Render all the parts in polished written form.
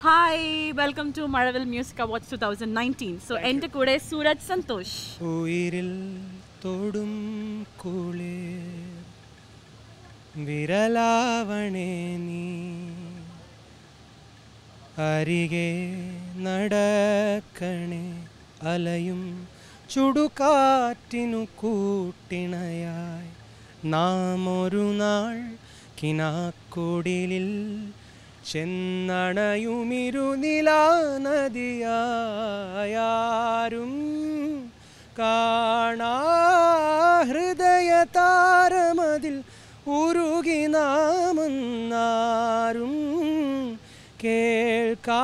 Hi, welcome to Mazhavil Music Awards 2019. So, enter kude Sooraj Santhosh. Uyiril Thodum kulir Viralavane nee Arige nadakane alayum ചുടുകാറ്റിനു കൂട്ടിണയായി നാം ഒരു നാൾ കിനാക്കുടിലിൽ ചെന്നണയുമിരുനിലാ നദിയായാരും കാണാ ഹൃദയതാരമതിൽ ഉരുകി നാമെന്നാരും കേൾക്കാ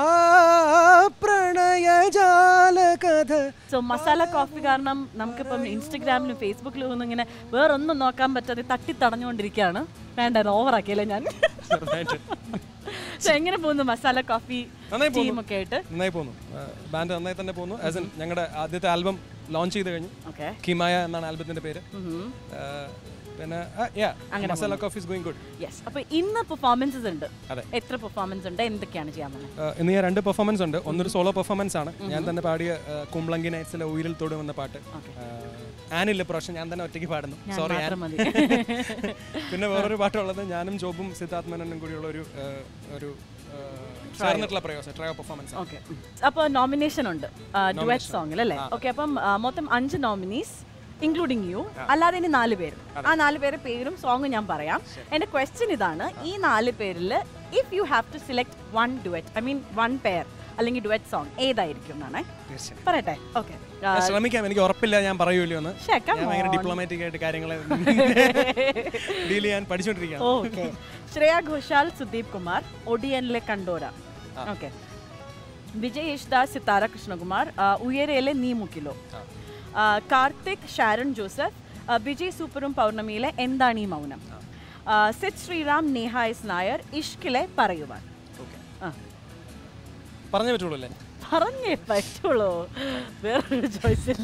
പ്രണയജാലകഥ. So, Masala Coffee കാരണം നമുക്കിപ്പം ഇൻസ്റ്റഗ്രാമിലും ഫേസ്ബുക്കിലും ഒന്നും ഇങ്ങനെ വേറൊന്നും നോക്കാൻ പറ്റാതെ തട്ടി തടഞ്ഞുകൊണ്ടിരിക്കുകയാണ്. വേണ്ട ഓവറാക്കിയല്ലേ ഞാൻ. എങ്ങനെ പോകുന്നു മസാല കോഫി ടീമൊക്കെ ആയിട്ട്? നന്നായി പോകുന്നു. ബാൻഡ് നന്നായി തന്നെ പോകുന്നു. ആസ് ഇൻ ഞങ്ങളുടെ ആദ്യത്തെ ആൽബം ലോഞ്ച് ചെയ്ത് കഴിഞ്ഞു. കിമായ എന്നാണ് ആൽബത്തിന്റെ പേര്. പിന്നെ Masala Coffee is going good. Yes. അപ്പോൾ ഇന്ന് പെർഫോമൻസസ് ഉണ്ട്. എത്ര പെർഫോമൻസ് ഉണ്ട്? എന്തൊക്കെയാണ് ചെയ്യാൻ പോകുന്നത്? ഇന്ന് ഞാൻ 2 പെർഫോമൻസ് ഉണ്ട്. ഒന്നൊരു സോളോ പെർഫോമൻസ് ആണ്. ഞാൻ തന്നെ പാടിയ കുംബ്ലങ്കി നൈറ്റ്സിലെ ഉയിരിൽ തോടും എന്ന പാട്ട്. ആനില്ല പ്രാവശ്യം ഞാൻ തന്നെ ഒറ്റയ്ക്ക് പാടുന്നു. സോറി. പിന്നെ വേറൊരു പാട്ടുള്ളത് ഞാനും ജോബും സിദ്ധാർത്ഥ് കൂടിയുള്ള ഒരു ചേർന്നിട്ടുള്ള ട്രയോ പെർഫോമൻസ്. ഓക്കെ. അപ്പോൾ നോമിനേഷൻ ഉണ്ട് ഡുവറ്റ് സോങ്ങിൽ അല്ലേ? ഓക്കെ. അപ്പം മൊത്തം 5 നോമിനീസ് ഇൻക്ലൂഡിങ് യു. അല്ലാതെ ഇനി 4 പേര്. ആ 4 പേരുടെ പേരും സോങ്ങും ഞാൻ പറയാം. എൻ്റെ ക്വസ്റ്റ്യൻ ഇതാണ്, ഈ 4 പേരിൽ if you have to select 1 duet, I mean 1 pair അല്ലെങ്കിൽ ഡുവറ്റ് സോങ് ഏതായിരിക്കും എന്നാണ് പറയട്ടെ. ഓക്കെ, ശ്രമിക്കാം. എനിക്ക് ഉറപ്പില്ല ഞാൻ പറയൂല്ലോ എന്ന്. ഭയങ്കര ഡിപ്ലോമാറ്റിക് ആയിട്ട് കാര്യങ്ങൾ ഡീൽ ചെയ്യാൻ പഠിച്ചുകൊണ്ടിരിക്കുകയാണ്. ഓക്കെ. ശ്രേയ ഘോഷാൽ, സുദീപ് കുമാർ, ഒഡിയനിലെ കണ്ടോര. ഓക്കെ. വിജയ് യേശുദാസ്, സിത്താര കൃഷ്ണകുമാർ, ഉയരയിലെ നീ മുക്കിലോ. കാർത്തിക്, ഷാരൺ ജോസഫ്, വിജയ് സൂപ്പറും പൗർണമിയിലെ എന്താണ് ഈ മൗനം. സിദ് ശ്രീറാം, നേഹ എസ് നായർ, ഇഷ്കിലെ പറയുവാൻ. പറഞ്ഞേ പറ്റുള്ളൂ അല്ലേ? പറഞ്ഞേ പറ്റുള്ളൂ, വേറൊരു ചോയ്സ് ഇല്ല.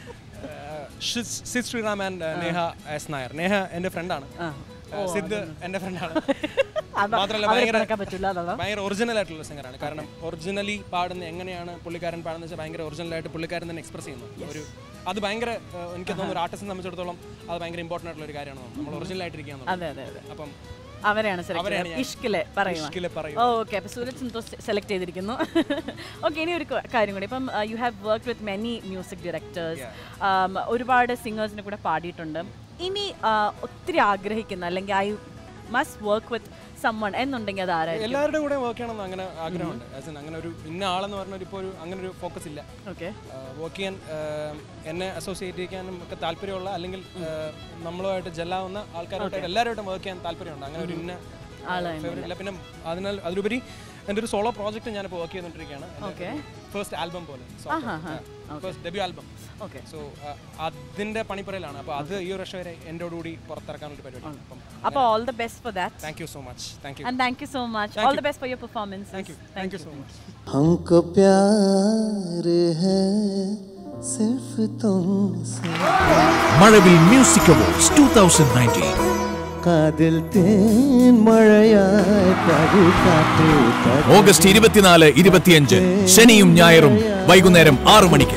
Sid Sriram and Neha S Nair. നേഹ എൻ്റെ ഫ്രണ്ടാണ്, സിദ് എൻ്റെ ഫ്രണ്ടാണ്. മാത്രമല്ല ഭയങ്കര ഒറിജിനൽ ആയിട്ടുള്ള സിംഗറാണ്. കാരണം ഒറിജിനലി പാടുന്ന എങ്ങനെയാണ് പുള്ളിക്കാരൻ പാടുന്ന വെച്ചാൽ ഭയങ്കര ഒറിജിനലായിട്ട് പുള്ളിക്കാരൻ തന്നെ എക്സ്പ്രസ് ചെയ്യുന്നു. അത് ഭയങ്കര എനിക്ക് തോന്നുന്നു ഒരു ആർട്ടിസ്റ്റിനെ സംബന്ധിച്ചിടത്തോളം അത് ഭയങ്കര ഇമ്പോർട്ടൻ്റ് ആയിട്ടുള്ള ഒരു കാര്യമാണ്. നമ്മൾ ഒറിജിനൽ ആയിട്ടിരിക്കുകയാണ്. അപ്പം അവരെയാണ് ഇഷ്കിലെ പറയുക. ഓക്കെ. അപ്പോൾ സൂരജ് സന്തോഷ് സെലക്ട് ചെയ്തിരിക്കുന്നു. ഓക്കെ. ഇനി ഒരു കാര്യം കൂടി. ഇപ്പം you have work with many music directors, ഒരുപാട് സിംഗേഴ്സിനെ കൂടെ പാടിയിട്ടുണ്ട്. ഇനി ഒത്തിരി ആഗ്രഹിക്കുന്ന അല്ലെങ്കിൽ I must work with someone എന്നുണ്ടെങ്കിൽ അത് ആരായിരിക്കും? എല്ലാവരുടെ കൂടെ വർക്ക് ചെയ്യണമെന്ന് അങ്ങനെ ആഗ്രഹമുണ്ട്. അങ്ങനെ ഒരു ഇന്ന ആളെന്ന് പറഞ്ഞാൽ ഇപ്പോൾ അങ്ങനെ ഒരു ഫോക്കസ് ഇല്ല. ഓക്കെ. വർക്ക് ചെയ്യാൻ എന്നെ അസോസിയേറ്റ് ചെയ്യാനും ഒക്കെ താല്പര്യമുള്ള അല്ലെങ്കിൽ നമ്മളുമായിട്ട് ജെല്ലാവുന്ന ആൾക്കാരായിട്ട് എല്ലാവരുമായിട്ടും വർക്ക് ചെയ്യാൻ താല്പര്യമുണ്ട്. അങ്ങനെ ഒരു ഇന്ന ഫേവറേറ്റ് ഇല്ല. പിന്നെ അതിലുപരി എൻ്റെ ഒരു സോളോ പ്രോജക്റ്റ് ഞാനിപ്പോൾ വർക്ക് ചെയ്തുകൊണ്ടിരിക്കുകയാണ്. ഫസ്റ്റ് ആൽബം പോലെ, ഫസ്റ്റ് ഡെബ്യൂ ആൽബം. സോ അതിന്റെ പണിപ്പുരയിലാണ്. അപ്പോൾ അത് ഈ ഒരു വർഷം വരെ എന്നോടുകൂടി പുറത്തിറക്കാൻ ഒരു പരിപാടി. അപ്പോൾ all the best for that. Thank you so much. Thank you. And thank you so much. All the best for your performance. Thank you so much. हमको प्यार है सिर्फ तुमसे. Mazhavil Music Awards 2019. കാതിൽ തേൻ മഴയായി പതികാറ്റേ. ഓഗസ്റ്റ് 24, 25 ശനിയും ഞായറും വൈകുന്നേരം 6 മണിക്ക്